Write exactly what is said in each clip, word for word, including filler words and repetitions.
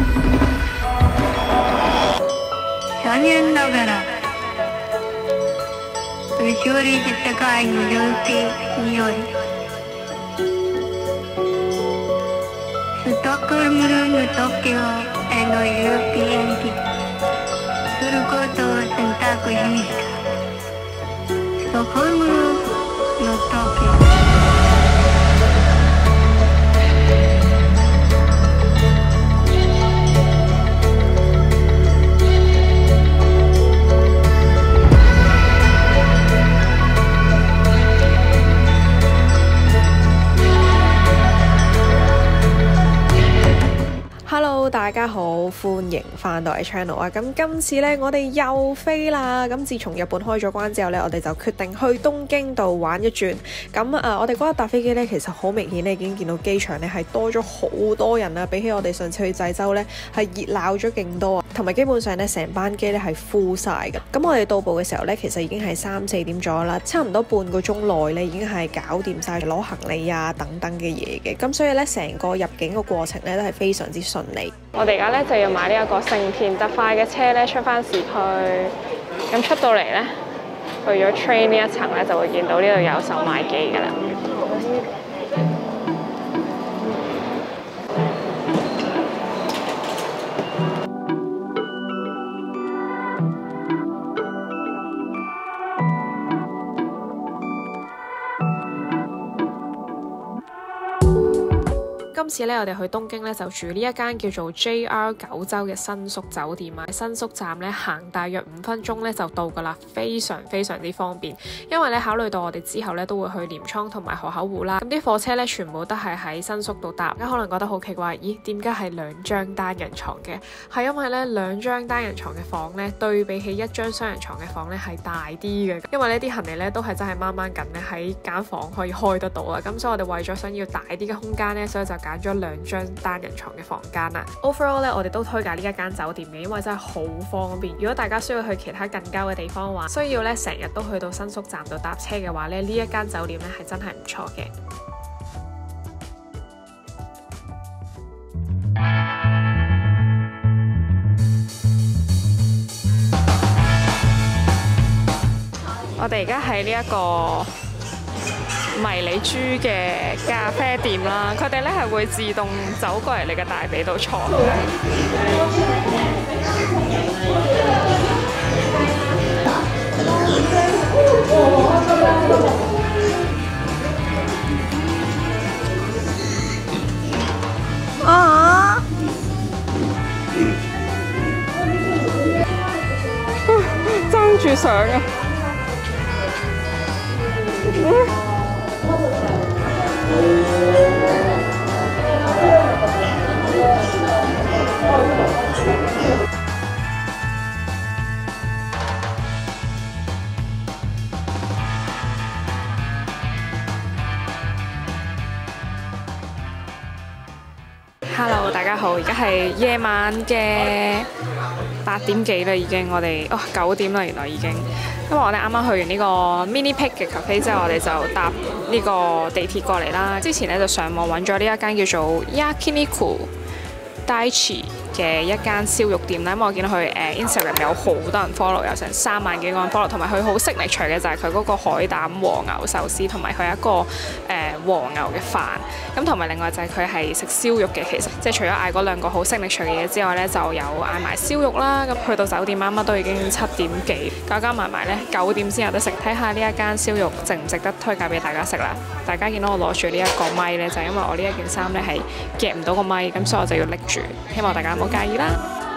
残念ながら勝利した会の要請によりストックホルムの東京への郵便にすることを選択しました。ストックホルムの東京 Hello， 大家好，歡迎翻到嚟 channel 啊！咁今次呢，我哋又飛啦。咁自從日本開咗關之後呢，我哋就決定去東京度玩一轉。咁啊，我哋嗰日搭飛機呢，其實好明顯你已經見到機場呢係多咗好多人啦，比起我哋上次去濟州呢，係熱鬧咗勁多啊！同埋基本上呢，成班機呢係 full 晒嘅。咁我哋到埗嘅時候呢，其實已經係三四點左右啦，差唔多半個鐘內呢已經係搞掂晒攞行李啊等等嘅嘢嘅。咁所以呢，成個入境嘅過程呢，都係非常之順利。我哋而家咧就要買呢一個成田特快嘅車咧出翻市區，咁出到嚟咧，去咗 train 呢一層咧就會見到呢度有售賣機㗎啦。今次咧，我哋去東京咧就住呢一間叫做 J R 九州嘅新宿酒店啊。新宿站咧行大約五分鐘咧就到噶啦，非常非常之方便。因為咧考慮到我哋之後咧都會去鎌倉同埋河口湖啦，咁啲火車咧全部都係喺新宿度搭。大家可能覺得好奇怪，咦？點解係兩張單人床嘅？係因為咧兩張單人床嘅房咧對比起一張雙人床嘅房咧係大啲嘅。因為呢啲行李咧都係真係掹掹緊咧喺間房可以開得到啊。咁所以我哋為咗想要大啲嘅空間咧，所以就揀咗兩張單人床嘅房間啦。Overall 咧，我哋都推介呢一間酒店嘅，因為真係好方便。如果大家需要去其他近郊嘅地方話，需要咧成日都去到新宿站度搭車嘅話咧，呢一間酒店咧係真係唔錯嘅。我哋而家喺呢一個迷你豬嘅咖啡店啦，佢哋咧係會自動走過嚟你嘅大髀度坐。啊！爭住上啊！嗯Hello， 大家好，而家係夜晚嘅八點幾啦，已經我哋哦九點啦，原來已經。因為我哋啱啱去完呢個 Mini Peak 嘅 cafe 之後，我哋就搭呢個地鐵過嚟啦。之前咧就上網揾咗呢一間叫做 Yakiniku Daichi 嘅一間燒肉店啦。咁我見到佢誒、呃、Instagram 有好多人 follow， 有成三萬幾個人 follow， 同埋佢好signature嘅就係佢嗰個海膽和牛壽司，同埋佢一個誒、呃、和牛嘅飯。咁同埋另外就係佢係食燒肉嘅，其實即係除咗嗌嗰兩個好 signature 嘅嘢之外咧，就有嗌埋燒肉啦。咁去到酒店啱啱都已經七點幾，加加埋埋咧九點先有得食。睇下呢一間燒肉值唔值得推介俾大家食啦。大家見到我攞住呢一個咪咧，就係因為我呢一件衫咧係夾唔到個咪，咁所以我就要拎住。希望大家唔好介意啦。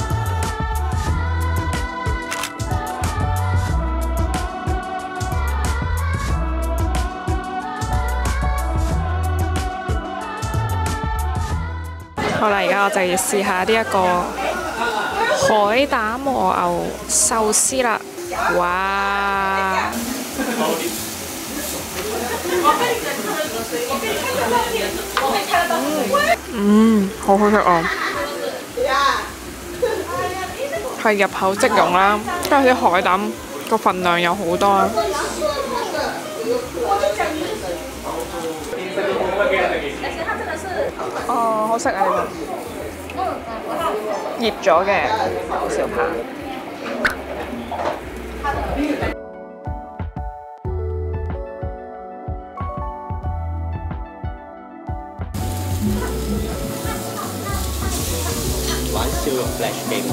好啦，而家我就要試下呢一個海膽和牛壽司啦！哇！嗯，好好食啊！係入口即溶啦，跟住啲海膽個份量有好多。哦，好食啊！呢個醃咗嘅牛小排。 玩燒肉 flash game。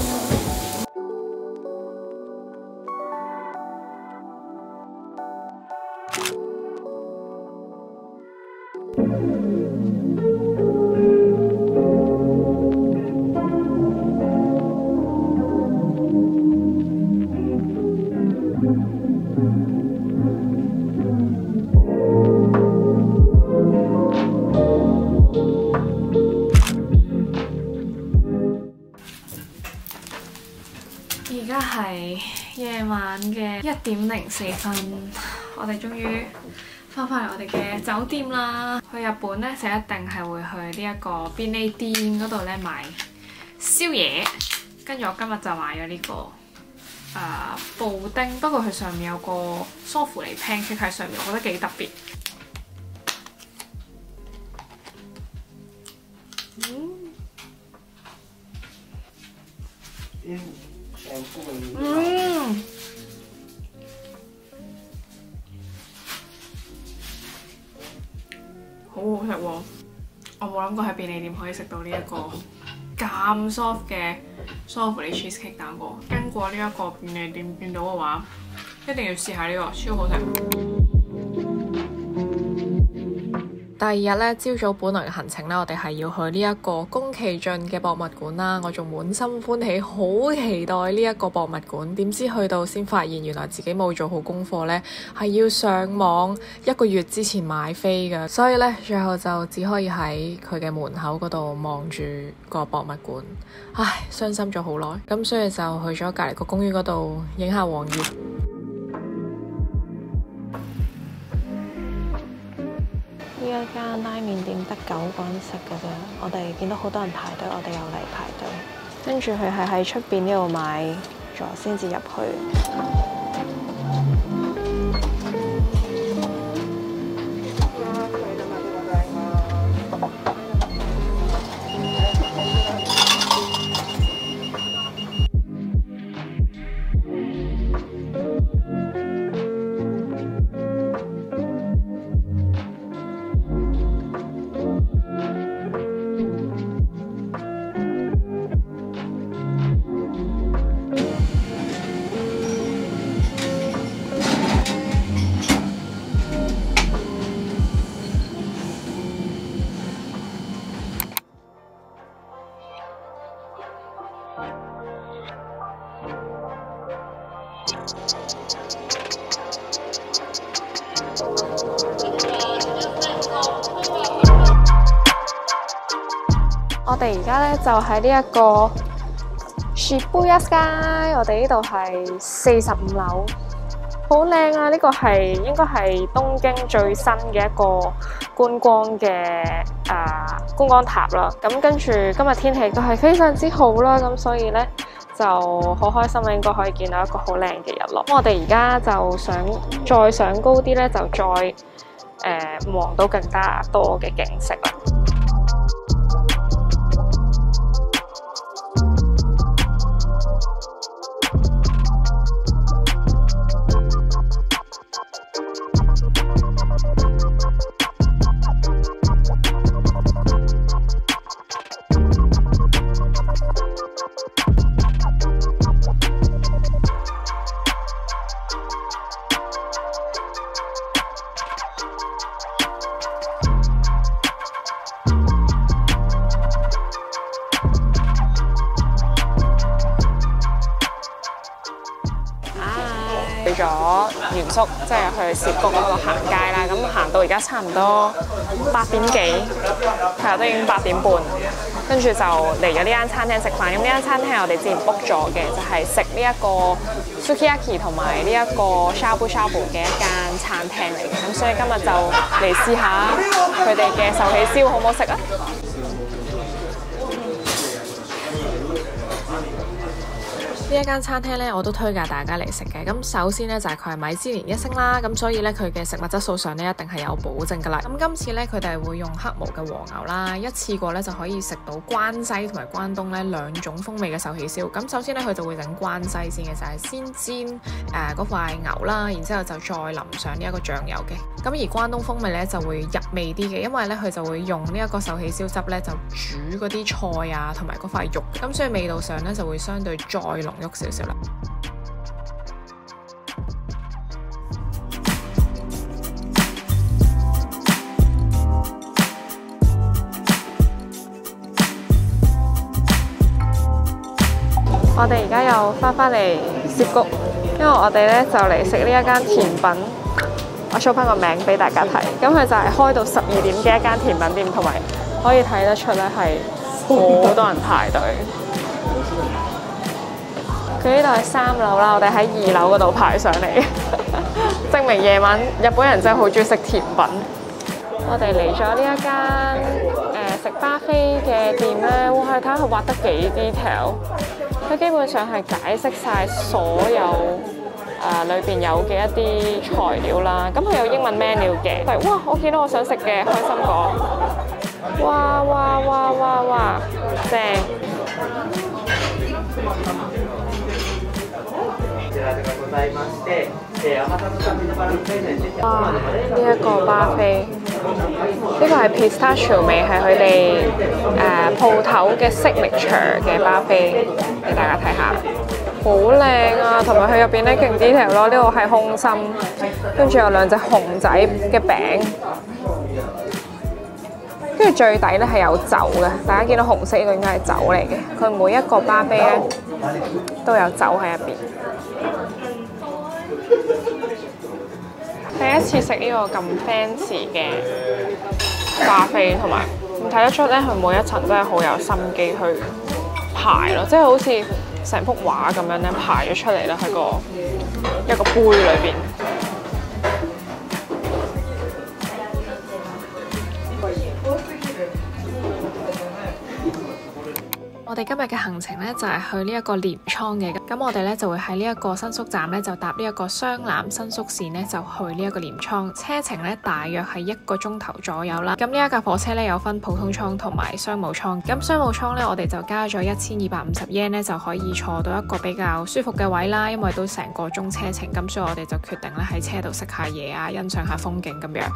而家係夜晚嘅一點零四分，我哋終於翻返嚟我哋嘅酒店啦。去日本咧就一定係會去呢一個便利店嗰度咧買宵夜，跟住我今日就買咗呢、這個誒、呃、布丁，不過佢上面有個梳芙梨 pancake 喺上面，我覺得幾特別。嗯。嗯，好好食喎！我冇諗過喺便利店可以食到呢一個咁 soft 嘅梳芙梨 cheesecake 蛋糕。經過呢一個便利店見到嘅話，一定要試下呢個，超好食。第二日咧，朝早本來嘅行程咧，我哋係要去呢一個宮崎駿嘅博物館啦。我仲滿心歡喜，好期待呢一個博物館。點知去到先發現，原來自己冇做好功課呢，係要上網一個月之前買飛嘅。所以呢，最後就只可以喺佢嘅門口嗰度望住個博物館。唉，傷心咗好耐。咁所以就去咗隔離個公園嗰度影下黃葉。 呢一間拉麵店得九個人食嘅啫，我哋見到好多人排隊，我哋又嚟排隊。跟住佢係喺出邊呢度買咗先至入去。 我哋而家咧就喺呢一個 Shibuya Sky， 我哋呢度係四十五樓，好靚啊！呢個係應該係東京最新嘅一個觀光嘅誒、呃、觀光塔啦。咁跟住今日天氣都係非常之好啦，咁所以咧就好開心啦，應該可以見到一個好靚嘅日落。咁我哋而家就想再上高啲咧，就再誒、呃、望到更加多嘅景色啦。 去咗原宿，即係去涉谷嗰度行街啦。咁行到而家差唔多八點幾，係啊，都已經八點半。跟住就嚟咗呢間餐廳食飯。咁呢間餐廳係我哋之前 book 咗嘅，就係食呢一個 sukiyaki 同埋呢一個 shabu shabu 嘅一間餐廳嚟嘅。咁所以今日就嚟試下佢哋嘅壽喜燒好唔好食啊！ 呢一間餐廳咧，我都推介大家嚟食嘅。咁首先咧就係佢係米芝蓮一星啦，咁所以咧佢嘅食物質素上咧一定係有保證噶啦。咁今次咧佢哋係會用黑毛嘅和牛啦，一次過咧就可以食到關西同埋關東咧兩種風味嘅壽喜燒。咁首先咧佢就會整關西先嘅，就係、是、先煎誒嗰塊牛啦，然之後就再淋上呢一個醬油嘅。咁而關東風味咧就會入味啲嘅，因為咧佢就會用呢一個壽喜燒汁咧就煮嗰啲菜啊同埋嗰塊肉，咁所以味道上咧就會相對再濃郁少少啦。 我哋而家又翻返嚟涉谷，因為我哋咧就嚟食呢一間甜品。我 show 翻個名俾大家睇，咁佢就係開到十二點嘅一間甜品店，同埋可以睇得出咧係好多人排隊。佢呢度係三樓啦，我哋喺二樓嗰度排上嚟，證明夜晚日本人真係好中意食甜品。我哋嚟咗呢一間誒食巴菲嘅店咧，哇！睇下佢畫得幾 detail， 佢基本上係解釋晒所有誒裏邊有嘅一啲材料啦。咁佢有英文 menu 嘅，係哇！我見到我想食嘅，開心果，哇哇哇哇哇，正！哇！呢一個巴菲，呢個係 pistachio 味，係佢哋誒鋪頭嘅 signature 嘅巴菲，俾大家睇下，好靚啊！同埋佢入邊咧勁 detail 咯，呢個係空心，跟住有兩隻熊仔嘅餅，跟住最底咧係有酒嘅，大家見到紅色呢個應該係酒嚟嘅，佢每一個巴菲咧都有酒喺入邊。第一次食呢個咁 fancy 嘅巴菲，同埋睇得出咧，佢每一層真係好有心機去排咯，即係好似成幅畫咁樣咧排咗出嚟啦，喺個一個杯裏邊。我哋今日嘅行程咧就係去呢一個鎌倉嘅，咁我哋咧就會喺呢一個新宿站咧就搭呢一個湘南新宿線咧就去呢一個鎌倉，車程咧大約係一個鐘頭左右啦。咁呢一架火車咧有分普通艙同埋商務艙，咁商務艙咧我哋就加咗一千二百五十 yen 咧就可以坐到一個比較舒服嘅位啦，因為都成個鐘車程，咁所以我哋就決定咧喺車度食下嘢啊，欣賞下風景咁樣。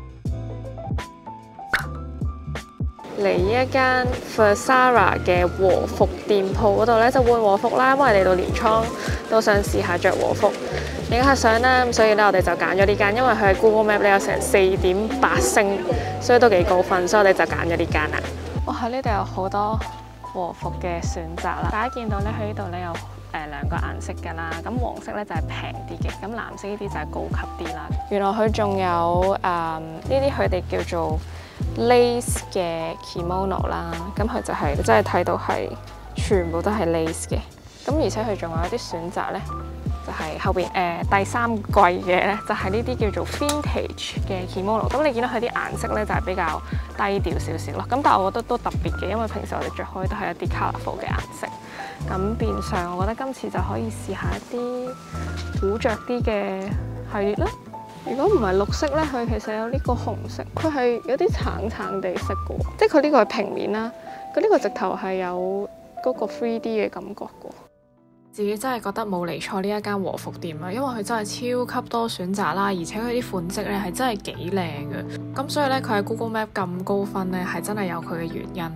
嚟呢一間 Versara 嘅和服店鋪嗰度咧就換和服啦，因為嚟到鎌倉都想試下着和服影下相啦，咁所以咧我哋就揀咗呢間，因為佢喺 Google Map 咧有成四點八星，所以都幾高分，所以我哋就揀咗呢間啦。哇！喺呢度有好多和服嘅選擇啦，大家見到咧喺呢度咧有誒兩個顏色㗎啦，咁黃色咧就係平啲嘅，咁藍色呢啲就係高級啲啦。原來佢仲有誒呢啲佢哋叫做lace 嘅 kimono 啦，咁佢就係真係睇到係全部都係 lace 嘅，咁而且佢仲有一啲選擇咧，就係、是、後邊誒、呃、第三季嘅咧，就係呢啲叫做 vintage 嘅 kimono， 咁你見到佢啲顏色咧就係比較低調少少咯，咁但係我覺得都特別嘅，因為平時我哋着開都係一啲 colourful 嘅顏色，咁變相我覺得今次就可以試下一啲古着啲嘅系列啦。如果唔係綠色咧，佢其實有呢個紅色，佢係有啲橙橙地色嘅，即係佢呢個係平面啦，佢呢個直頭係有嗰個 three D 嘅感覺嘅。自己真係覺得冇嚟錯呢一間和服店啦，因為佢真係超級多選擇啦，而且佢啲款式咧係真係幾靚嘅，咁所以咧佢喺 Google Map 咁高分咧係真係有佢嘅原因。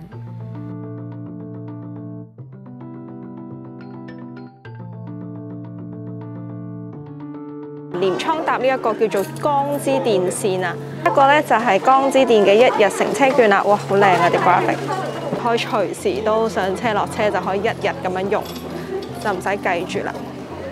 鎌倉搭呢一個叫做江之電線啊，一個咧就係江之電嘅一日乘車券啦，哇，好靚啊啲 graphic， 可以隨時都上車落車就可以一日咁樣用，就唔使計住啦。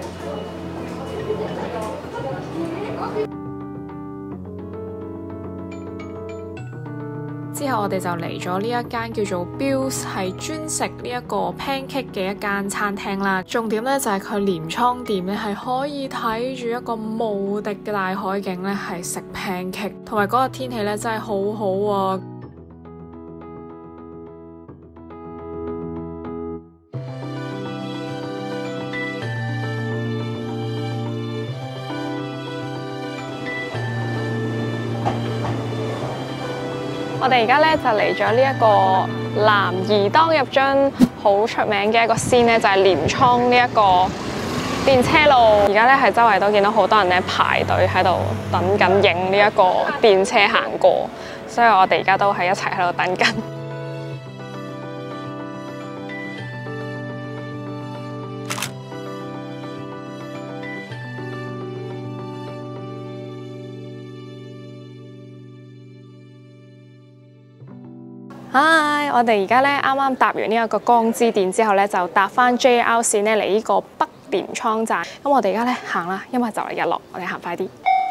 之後我哋就嚟咗呢一間叫做 Bills， 係專食呢一個 pancake 嘅一間餐廳啦。重點咧就係佢鎌倉店咧係可以睇住一個無敵嘅大海景咧，係食 pancake， 同埋嗰個天氣咧真係好好啊！ 我哋而家咧就嚟咗呢一個男兒當入樽好出名嘅一個先咧，就係鎌倉呢一個電車路。而家咧係周圍都見到好多人咧排隊喺度等緊影呢一個電車行過，所以我哋而家都係一齊喺度等緊。Hi， 我哋而家咧啱啱搭完呢一個江之電之後咧，就搭翻 J R 線咧嚟呢個北鎌倉站。咁我哋而家咧行啦，因為就嚟日落，我哋行快啲。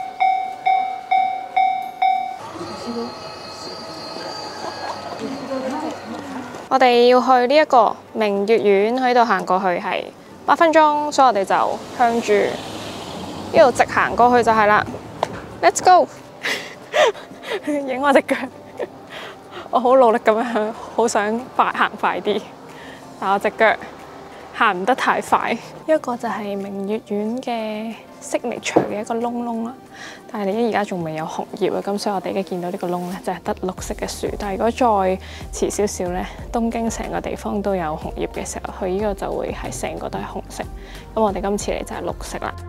我哋要去呢一個明月院，喺度行過去係八分鐘，所以我哋就向住呢度直行過去就係啦。Let's go！ 影我隻腳。我好努力咁樣，好想快行快啲，但我隻腳行唔得太快。一個就係明月院嘅signature嘅一個窿窿啦，但係你而家仲未有紅葉啊，咁所以我哋而家見到呢個窿咧，就係得綠色嘅樹。但係如果再遲少少咧，東京成個地方都有紅葉嘅時候，佢呢個就會係成個都係紅色。咁我哋今次嚟就係綠色啦。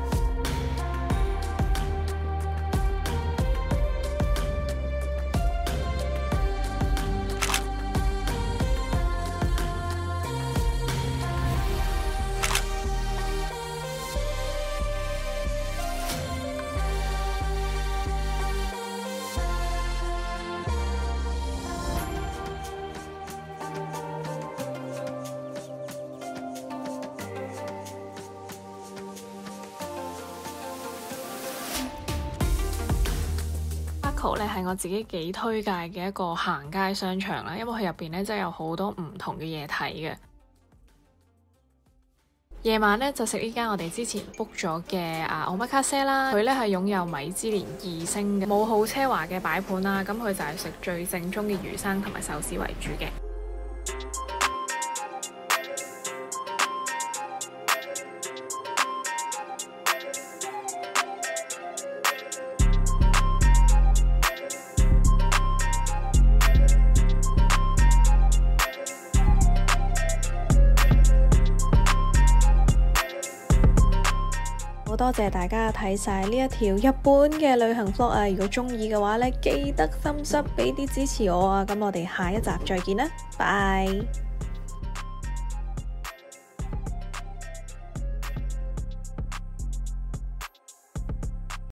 咧係我自己幾推介嘅一個行街商場啦，因為佢入邊咧真係有好多唔同嘅嘢睇嘅。夜晚咧就食呢間我哋之前 book 咗嘅啊Omakase啦，佢咧係擁有米芝蓮二星嘅，冇好奢華嘅擺盤啦，咁佢就係食最正宗嘅魚生同埋壽司為主嘅。 好多謝大家睇晒呢一條日本嘅旅行 vlog 啊！如果中意嘅話咧，記得 thumbs up 俾啲支持我啊！咁我哋下一集再見啦，拜。